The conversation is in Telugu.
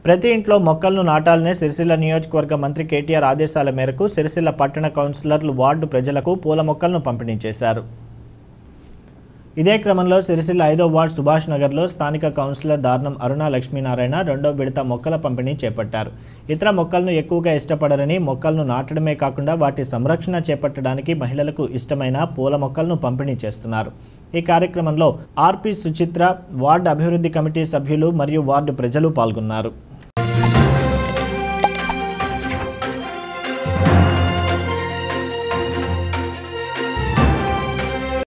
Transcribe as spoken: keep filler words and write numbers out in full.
ప్రతి ఇంట్లో మొక్కలను నాటాలనే సిరిసిల్ల నియోజకవర్గ మంత్రి కేటీఆర్ ఆదేశాల మేరకు సిరిసిల్ల పట్టణ కౌన్సిలర్లు వార్డు ప్రజలకు పూల మొక్కలను పంపిణీ చేశారు. ఇదే క్రమంలో సిరిసిల్ల ఐదో వార్డు సుభాష్ నగర్లో స్థానిక కౌన్సిలర్ దార్నం అరుణ లక్ష్మీనారాయణ రెండో విడత మొక్కల పంపిణీ చేపట్టారు. ఇతర మొక్కలను ఎక్కువగా ఇష్టపడరని, మొక్కలను నాటడమే కాకుండా వాటి సంరక్షణ చేపట్టడానికి మహిళలకు ఇష్టమైన పూల మొక్కలను పంపిణీ చేస్తున్నారు. ఈ కార్యక్రమంలో ఆర్పి సుచిత్ర, వార్డు అభివృద్ధి కమిటీ సభ్యులు మరియు వార్డు ప్రజలు పాల్గొన్నారు.